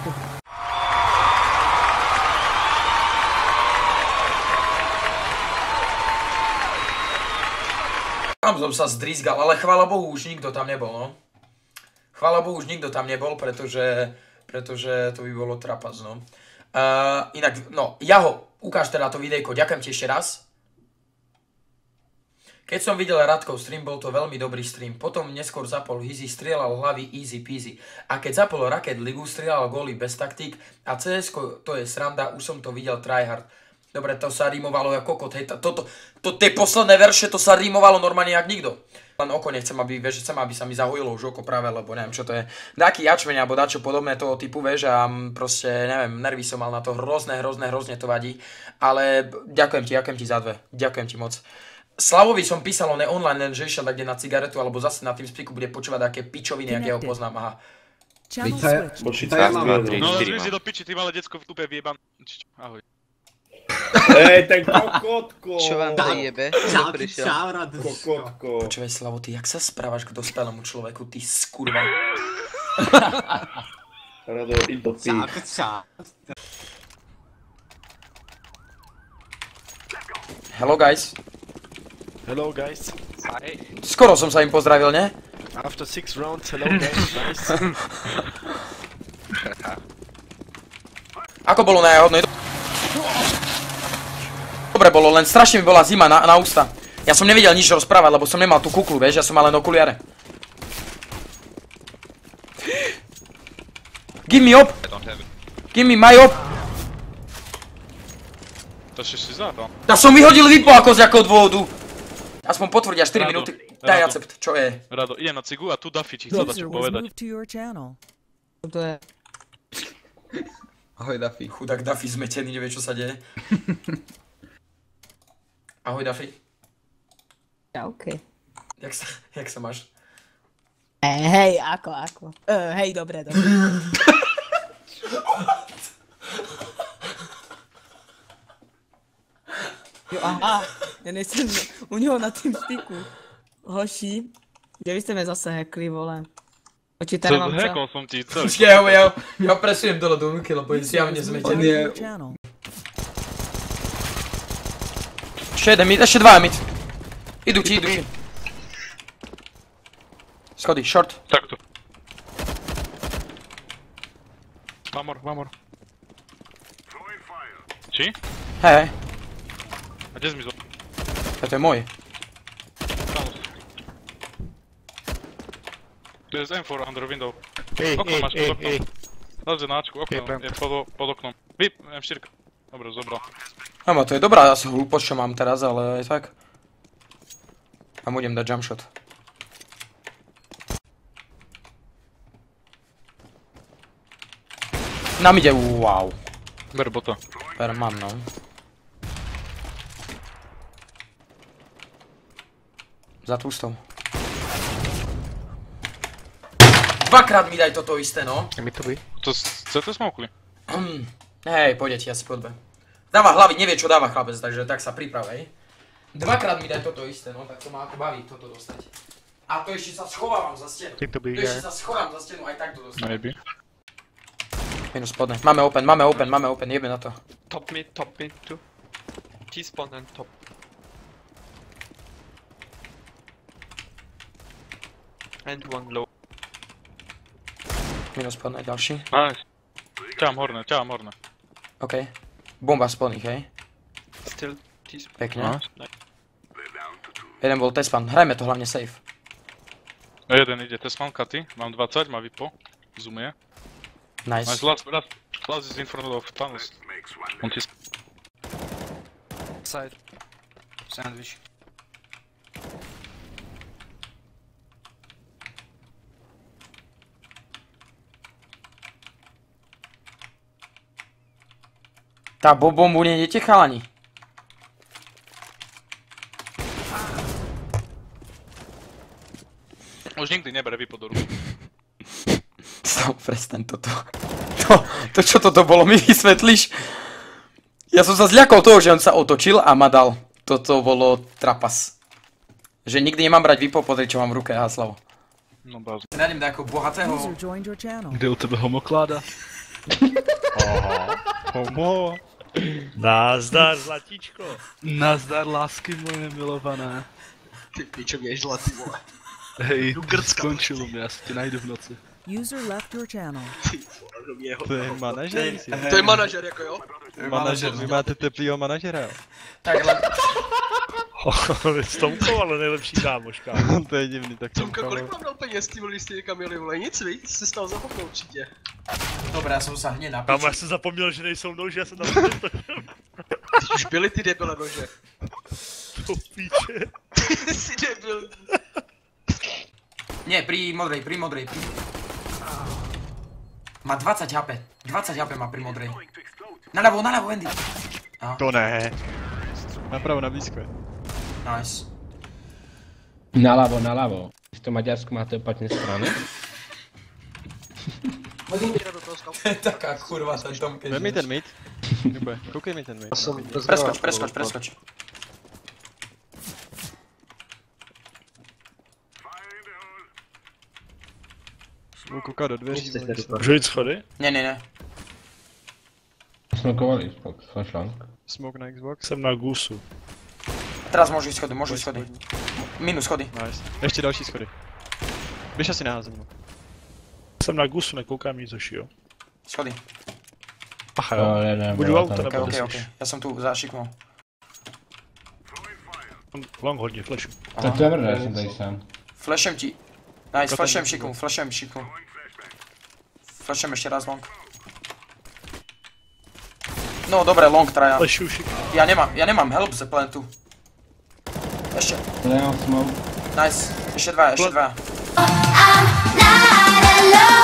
Tam som sa zdrizgal, ale chvála Bohu už nikto tam nebol, no. Chvála Bohu už nikto tam nebol, pretože to by bolo trapas, no. Inak, no, Jaho, ukáž teda to videjko, ďakujem ti ešte raz. Keď som videl Radkov stream, bol to veľmi dobrý stream. Potom neskôr zapol Hizi, strieľal hlavy easy peasy. A keď zapol Rocket League, strieľal góly bez taktík. A CS, to je sranda, už som to videl tryhard. Dobre, to sa rímovalo ako kokot, hej, tie posledné verše, to sa rímovalo normálne jak nikto. Len oko nechcem, aby sa mi zahojilo už oko práve, lebo neviem čo to je. Dáky jačmeň, alebo dačo podobné toho typu, vieš, a proste, neviem, nervy som mal na to, hrozne to vadí. Ale ďakujem ti za dve, ďakujem ti moc. Slavovi som písal, on je online, len že išiel takde na cigaretu, alebo zase na tým spiku bude počúvať také pičoviny, jak ja ho poznám, aha. No, zmizli do piči, ty malé decko v tupe vyjeban. Ahoj. Ej, ten kokotko! Čo vám zajebe? Čau, kokotko. Počúvaj, Slavo, ty jak sa správaš k dospelému človeku, ty skurva. Rado, i to ty. Hello guys. Hello guys. Hi. Skoro som sa im pozdravil, ne? After 6 rounds, hello guys, nice. Ako bolo na jahodnej? Dobre bolo, len strašne mi bola zima na ústa. Ja som nevedel nič rozprávať, lebo som nemal tú kuklu, vieš, ja som mal len okuliare. Give me up! Give me my up! To si si zadal. Ja som vyhodil vypo ako z jakého dôvodu. Aspoň potvrdia 4 minúty. Daj accept, čo je? Rado, idem na cigu a tu Duffy ti chcel dať čo povedať. To je... Ahoj Duffy. Chudák Duffy zmetený, nevie čo sa deje. Ahoj Duffy. Čauke. Jak sa máš? Hej, ako? Hej, dobre. Jo, aha, ja nejsem u něho na tým styku. Hoši, kde vy ste me zase hackli, vole. Počítaj vám čo? Hackol som ti celý. Počkej, ja presujem dole do nuky, lebo je zjavne zmetený. Ešte jeden mid, ešte dva mid. Idú ti. Schody, short. Takto. Mamor. Či? Hej. A kde zmizol? To je môj. Tu je z M4 under window. Ej, Okno máš pod oknom. ej. Leze na Ačku, okno je pod oknom. Vyp, M4. Dobre, zobral. Áno, to je dobrá asi hlúposť, čo mám teraz, ale aj tak. A budem dať jump shot. Nám ide, wow. Ber bota. Mám, no. Za tústou. Dvakrát mi daj toto isté, no. Mi to by. To CT smokli. Hej, pôjde ti asi pod B. Dáva hlavy, nevie čo dáva chlapec, takže tak sa priprav, hej. Dvakrát mi daj toto isté, no, tak to ma ako baví toto dostať. A to ešte sa schovávam za stenu. Ty to by, ešte sa schovám za stenu, aj tak to dostať. Maybe. Minus spodne. Máme open, jebe na to. Top mid, tu. T-spawn and top. And one low. Minus spodne, ďalší. Nice. Ťahám horné. OK. Bomba spodných, hej. Still T-spawn. Pekne. Nice. Jeden bol T-spawn, hrajme to hlavne safe. Jeden ide T-spawn, Katy. Mám 20, má vypo. Zoomuje. Nice. Nice, last is in front of tunnels. On T-spawn. Side. Sandwich. Tá bombu nejdete chalani. Už nikdy nebere vypo do ruky. Prestaň toto. To čo toto bolo, mi vysvetlíš? Ja som sa zľakol toho, že on sa otočil a ma dal. Toto bolo trapas. Že nikdy nemám brať vypo, pozri čo mám v ruke, Haslavo. No bázu. Nájdem nejakého bohatého. Kde u tebe homokláda? Aha, homo. Nazdar, zlatíčko. Nazdar, lásky moje milované. Ty pičo, mě žla, ty vole. Hej, Jdu Grcka. skončilo mě, já si tě najdu v noci. User left your channel. Ty vole, do mě ho. To je manažer, To je manažer, jako jo? manažer, vy máte teplýho manažera, jo? Takhle. S Tomkou, ale nejlepší kámoška. To je divný, tak Tomka, kolik mám dal peněz, ty vole, když jste někam jeli, vole? Nic, víc, jsi stal zapomněl určitě. Dobré, já jsem sa hneď na Kámo, piči. já jsem zapomněl, že nejsou nože, já jsem tam Ty už byli ty debile nože. to píče. Ty jsi debil. Nie, pri modrej. Má 20 HP. 20 HP má pri modrej. Naľavo, Andy. No, To ne. Napravo, na blízko je. nice. Naľavo. V tom Maďarsku máte opačné strany? Taká kurva ten Tomke. Vem mi ten mid. Jube, koukej mi ten mid. Preskoč. Budu koukat do dveří, vole. Můžu jít schody? Ne. Smokovali Xbox, flashlang. Smoke na Xbox. Jsem na Gusu. Teraz môžu ísť schody. Minus schody. Nice. Ještě další schody. Běž asi na zem. Jsem na Gusu, nekoukám nic hošího. Schody. Aha jo. Budu auto nebo Ok. Ja som tu zašiknul. Long hodně flashu. Tak to je mrdé, jsem tady sám. Flashem ti. Nice, flashem šiknul. Flashem ešte raz long. No dobre, long traja. Flashu šik. Ja nemám help ze plantu. Ešte. Nemám smoke. Nice. Ešte dva. I'm not alone.